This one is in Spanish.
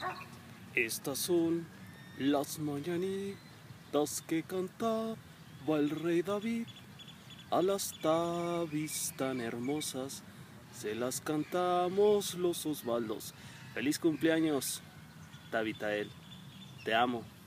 Estas son las mañanitas que cantaba el rey David. A las Tabis tan hermosas se las cantamos los Osvaldos. Feliz cumpleaños, Tabitael. Te amo.